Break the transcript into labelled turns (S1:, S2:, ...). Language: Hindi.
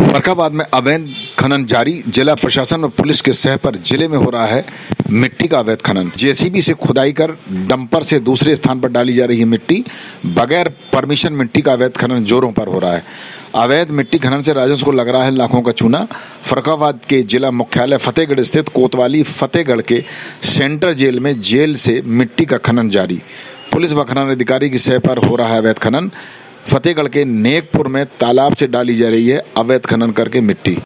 S1: फर्रुखाबाद में अवैध खनन जारी। जिला प्रशासन और पुलिस के सह पर जिले में हो रहा है मिट्टी का अवैध खनन। जेसीबी से खुदाई कर डंपर से दूसरे स्थान पर डाली जा रही है मिट्टी। बगैर परमिशन मिट्टी का अवैध खनन जोरों पर हो रहा है। अवैध मिट्टी खनन से राजस्व को लग रहा है लाखों का चूना। फर्रुखाबाद के जिला मुख्यालय फतेहगढ़ स्थित कोतवाली फतेहगढ़ के सेंट्रल जेल में जेल से मिट्टी का खनन जारी। पुलिस व खनन अधिकारी की सह पर हो रहा है अवैध खनन। फतेहगढ़ के नेकपुर में तालाब से डाली जा रही है अवैध खनन करके मिट्टी।